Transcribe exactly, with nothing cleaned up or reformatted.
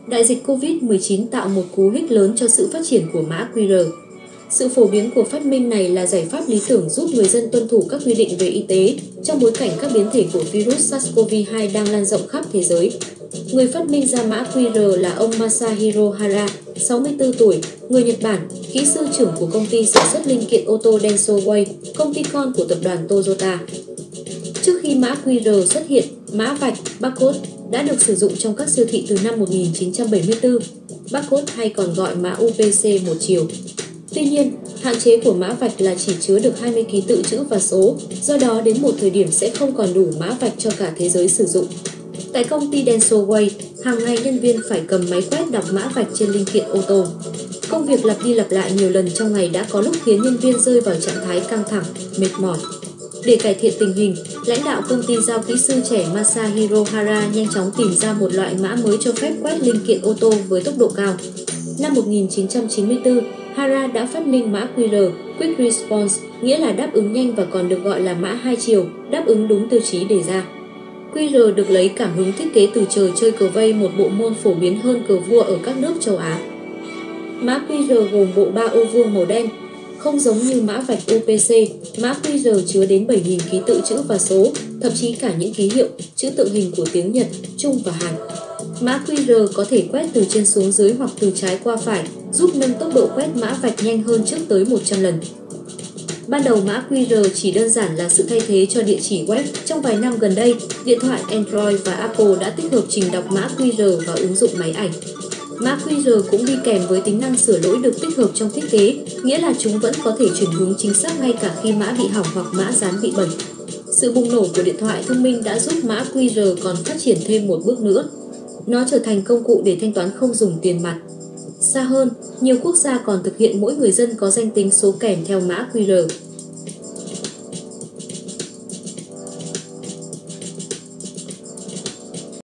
Đại dịch Covid mười chín tạo một cú hích lớn cho sự phát triển của mã quy rờ. Sự phổ biến của phát minh này là giải pháp lý tưởng giúp người dân tuân thủ các quy định về y tế trong bối cảnh các biến thể của virus SARS-xê o vê hai đang lan rộng khắp thế giới. Người phát minh ra mã quy rờ là ông Masahiro Hara, sáu mươi tư tuổi, người Nhật Bản, kỹ sư trưởng của công ty sản xuất linh kiện ô tô Denso Way, công ty con của tập đoàn Toyota. Trước khi mã quy rờ xuất hiện, mã vạch barcode đã được sử dụng trong các siêu thị từ năm một nghìn chín trăm bảy mươi tư. Barcode hay còn gọi mã u pê xê một chiều. Tuy nhiên, hạn chế của mã vạch là chỉ chứa được hai mươi ký tự chữ và số, do đó đến một thời điểm sẽ không còn đủ mã vạch cho cả thế giới sử dụng. Tại công ty Denso Way, hàng ngày nhân viên phải cầm máy quét đọc mã vạch trên linh kiện ô tô. Công việc lặp đi lặp lại nhiều lần trong ngày đã có lúc khiến nhân viên rơi vào trạng thái căng thẳng, mệt mỏi. Để cải thiện tình hình, lãnh đạo công ty giao kỹ sư trẻ Masahiro Hara nhanh chóng tìm ra một loại mã mới cho phép quét linh kiện ô tô với tốc độ cao. Năm một nghìn chín trăm chín mươi tư, Hara đã phát minh mã quy rờ, Quick Response, nghĩa là đáp ứng nhanh và còn được gọi là mã hai chiều, đáp ứng đúng tiêu chí đề ra. quy rờ được lấy cảm hứng thiết kế từ trò chơi cờ vây, một bộ môn phổ biến hơn cờ vua ở các nước châu Á. Mã quy rờ gồm bộ ba ô vuông màu đen. Không giống như mã vạch u pê xê, mã quy rờ chứa đến bảy nghìn ký tự chữ và số, thậm chí cả những ký hiệu, chữ tượng hình của tiếng Nhật, Trung và Hàn. Mã quy rờ có thể quét từ trên xuống dưới hoặc từ trái qua phải, giúp nâng tốc độ quét mã vạch nhanh hơn trước tới một trăm lần. Ban đầu mã quy rờ chỉ đơn giản là sự thay thế cho địa chỉ web. Trong vài năm gần đây, điện thoại Android và Apple đã tích hợp trình đọc mã quy rờ vào ứng dụng máy ảnh. Mã quy rờ cũng đi kèm với tính năng sửa lỗi được tích hợp trong thiết kế, nghĩa là chúng vẫn có thể chuyển hướng chính xác ngay cả khi mã bị hỏng hoặc mã dán bị bẩn. Sự bùng nổ của điện thoại thông minh đã giúp mã quy rờ còn phát triển thêm một bước nữa. Nó trở thành công cụ để thanh toán không dùng tiền mặt. Xa hơn, nhiều quốc gia còn thực hiện mỗi người dân có danh tính số kèm theo mã quy rờ.